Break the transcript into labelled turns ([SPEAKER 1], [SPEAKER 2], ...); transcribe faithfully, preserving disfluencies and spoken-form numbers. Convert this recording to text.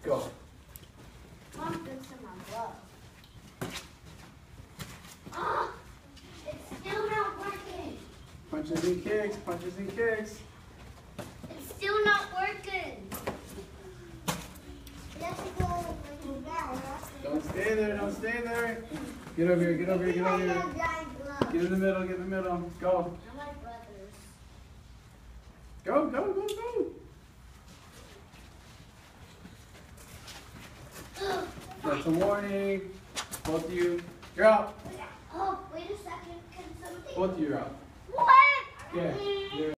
[SPEAKER 1] Go.
[SPEAKER 2] Mom fixing my glove. Ah! It's still not working.
[SPEAKER 1] Punches and kicks, punches and kicks.
[SPEAKER 2] It's still not working. You have to go like down.
[SPEAKER 1] Don't stay there, don't stay there. Get over here, get over here, get over here. Get in the middle, get in the middle. Go.
[SPEAKER 2] They're my brothers.
[SPEAKER 1] Go, go, go, go. That's a warning. Both of you, you're out.
[SPEAKER 2] Oh, wait a second. Can somebody?
[SPEAKER 1] Both of you are out.
[SPEAKER 2] What?
[SPEAKER 1] Yeah.